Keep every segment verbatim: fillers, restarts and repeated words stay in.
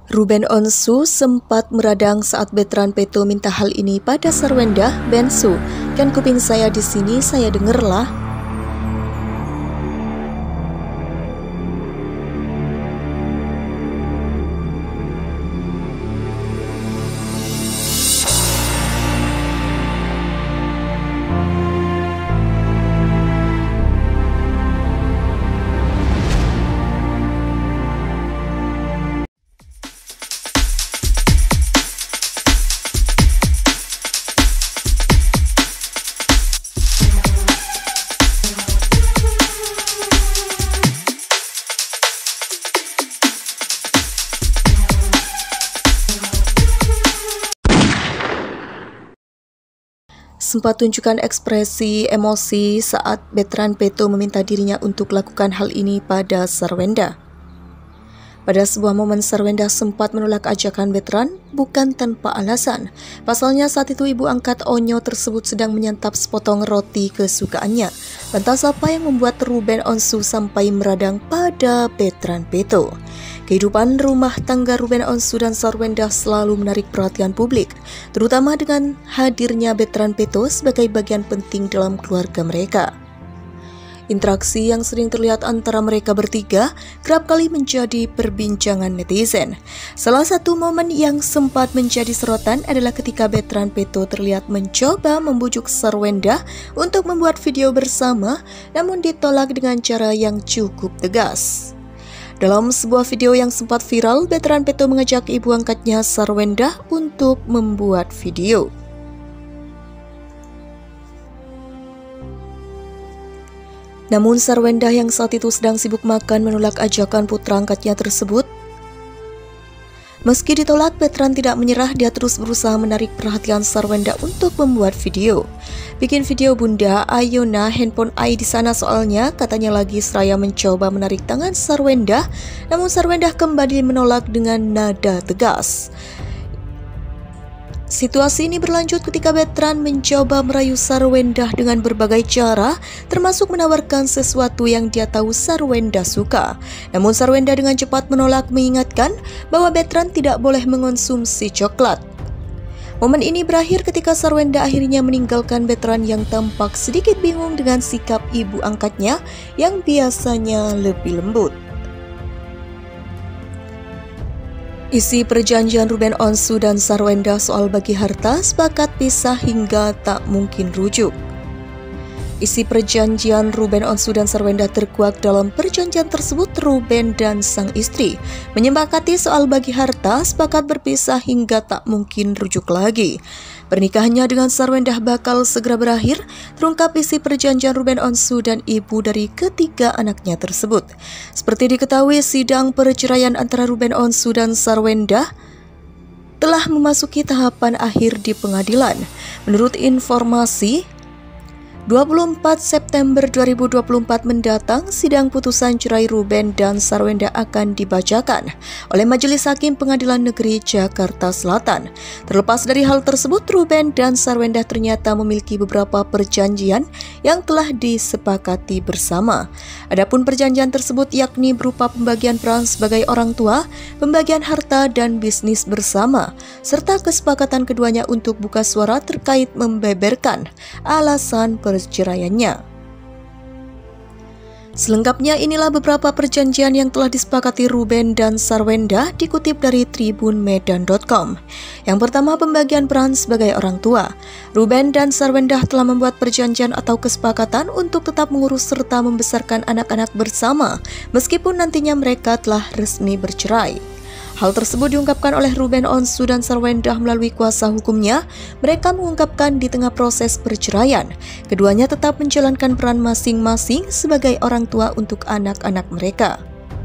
Ruben Onsu sempat meradang saat Bertrand Peto minta hal ini pada Sarwenda Bensu. Kan kuping saya di sini, saya dengerlah. Sempat tunjukkan ekspresi emosi saat Bertrand Peto meminta dirinya untuk lakukan hal ini pada Sarwenda. Pada sebuah momen, Sarwenda sempat menolak ajakan Bertrand bukan tanpa alasan. Pasalnya saat itu ibu angkat Onyo tersebut sedang menyantap sepotong roti kesukaannya. Lantas apa yang membuat Ruben Onsu sampai meradang pada Bertrand Peto? Kehidupan rumah tangga Ruben Onsu dan Sarwenda selalu menarik perhatian publik, terutama dengan hadirnya Bertrand Peto sebagai bagian penting dalam keluarga mereka. Interaksi yang sering terlihat antara mereka bertiga kerap kali menjadi perbincangan netizen. Salah satu momen yang sempat menjadi sorotan adalah ketika Bertrand Peto terlihat mencoba membujuk Sarwenda untuk membuat video bersama, namun ditolak dengan cara yang cukup tegas. Dalam sebuah video yang sempat viral, Bertrand Peto mengajak ibu angkatnya Sarwenda untuk membuat video. Namun Sarwenda yang saat itu sedang sibuk makan menolak ajakan putra angkatnya tersebut. Meski ditolak, Bertrand tidak menyerah, dia terus berusaha menarik perhatian Sarwenda untuk membuat video. Bikin video bunda, ayo nah handphone ai di sana soalnya, katanya lagi seraya mencoba menarik tangan Sarwenda, namun Sarwenda kembali menolak dengan nada tegas. Situasi ini berlanjut ketika Bertrand mencoba merayu Sarwenda dengan berbagai cara, termasuk menawarkan sesuatu yang dia tahu Sarwenda suka. Namun Sarwenda dengan cepat menolak, mengingatkan bahwa Bertrand tidak boleh mengonsumsi coklat. Momen ini berakhir ketika Sarwenda akhirnya meninggalkan Bertrand yang tampak sedikit bingung dengan sikap ibu angkatnya yang biasanya lebih lembut. Isi perjanjian Ruben Onsu dan Sarwenda soal bagi harta sepakat pisah hingga tak mungkin rujuk. Isi perjanjian Ruben Onsu dan Sarwenda terkuak dalam perjanjian tersebut. Ruben dan sang istri menyepakati soal bagi harta, sepakat berpisah hingga tak mungkin rujuk lagi. Pernikahannya dengan Sarwenda bakal segera berakhir, terungkap isi perjanjian Ruben Onsu dan ibu dari ketiga anaknya tersebut. Seperti diketahui, sidang perceraian antara Ruben Onsu dan Sarwenda telah memasuki tahapan akhir di pengadilan. Menurut informasi, dua puluh empat September dua ribu dua puluh empat mendatang, sidang putusan cerai Ruben dan Sarwenda akan dibacakan oleh Majelis Hakim Pengadilan Negeri Jakarta Selatan. Terlepas dari hal tersebut, Ruben dan Sarwenda ternyata memiliki beberapa perjanjian yang telah disepakati bersama. Adapun perjanjian tersebut yakni berupa pembagian peran sebagai orang tua, pembagian harta dan bisnis bersama, serta kesepakatan keduanya untuk buka suara terkait membeberkan alasan perceraiannya. Selengkapnya inilah beberapa perjanjian yang telah disepakati Ruben dan Sarwenda, dikutip dari tribun medan titik com. Yang pertama, pembagian peran sebagai orang tua. Ruben dan Sarwenda telah membuat perjanjian atau kesepakatan untuk tetap mengurus serta membesarkan anak-anak bersama, meskipun nantinya mereka telah resmi bercerai. Hal tersebut diungkapkan oleh Ruben Onsu dan Sarwenda melalui kuasa hukumnya. Mereka mengungkapkan di tengah proses perceraian, keduanya tetap menjalankan peran masing-masing sebagai orang tua untuk anak-anak mereka.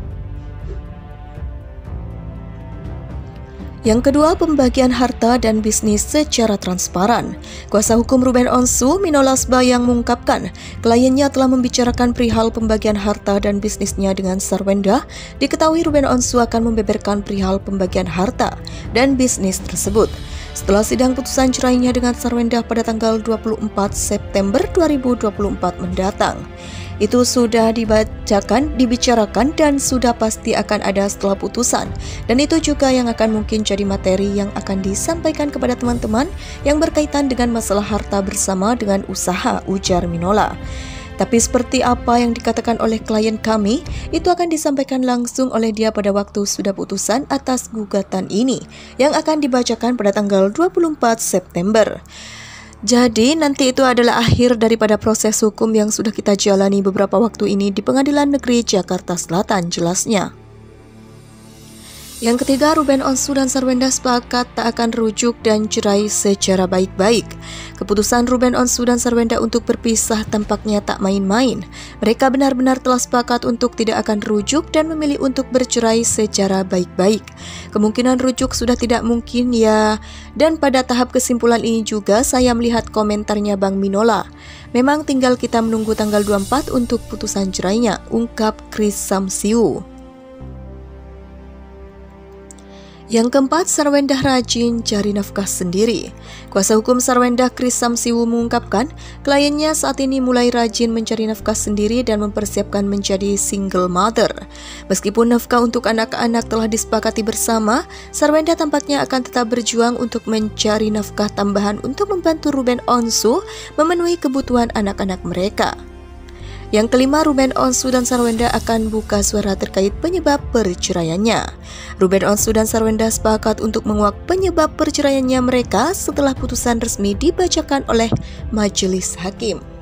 Yang kedua, pembagian harta dan bisnis secara transparan. Kuasa hukum Ruben Onsu, Mino Lasbayang, mengungkapkan kliennya telah membicarakan perihal pembagian harta dan bisnisnya dengan Sarwenda. Diketahui Ruben Onsu akan membeberkan perihal pembagian harta dan bisnis tersebut setelah sidang putusan cerainya dengan Sarwenda pada tanggal dua puluh empat September dua ribu dua puluh empat mendatang. Itu sudah dibacakan, dibicarakan, dan sudah pasti akan ada setelah putusan. Dan itu juga yang akan mungkin jadi materi yang akan disampaikan kepada teman-teman yang berkaitan dengan masalah harta bersama dengan usaha, ujar Minola. Tapi seperti apa yang dikatakan oleh klien kami, itu akan disampaikan langsung oleh dia pada waktu sudah putusan atas gugatan ini, yang akan dibacakan pada tanggal dua puluh empat September. Jadi nanti itu adalah akhir daripada proses hukum yang sudah kita jalani beberapa waktu ini di Pengadilan Negeri Jakarta Selatan, jelasnya. Yang ketiga, Ruben Onsu dan Sarwenda sepakat tak akan rujuk dan cerai secara baik-baik. Keputusan Ruben Onsu dan Sarwenda untuk berpisah tampaknya tak main-main. Mereka benar-benar telah sepakat untuk tidak akan rujuk dan memilih untuk bercerai secara baik-baik. Kemungkinan rujuk sudah tidak mungkin ya. Dan pada tahap kesimpulan ini juga saya melihat komentarnya Bang Minola. Memang tinggal kita menunggu tanggal dua puluh empat untuk putusan cerainya, ungkap Chris Samsiu. Yang keempat, Sarwenda rajin cari nafkah sendiri. Kuasa hukum Sarwenda, Chris Samsiu, mengungkapkan kliennya saat ini mulai rajin mencari nafkah sendiri dan mempersiapkan menjadi single mother. Meskipun nafkah untuk anak-anak telah disepakati bersama, Sarwenda tampaknya akan tetap berjuang untuk mencari nafkah tambahan untuk membantu Ruben Onsu memenuhi kebutuhan anak-anak mereka. Yang kelima, Ruben Onsu dan Sarwenda akan buka suara terkait penyebab perceraiannya. Ruben Onsu dan Sarwenda sepakat untuk menguak penyebab perceraiannya mereka setelah putusan resmi dibacakan oleh majelis hakim.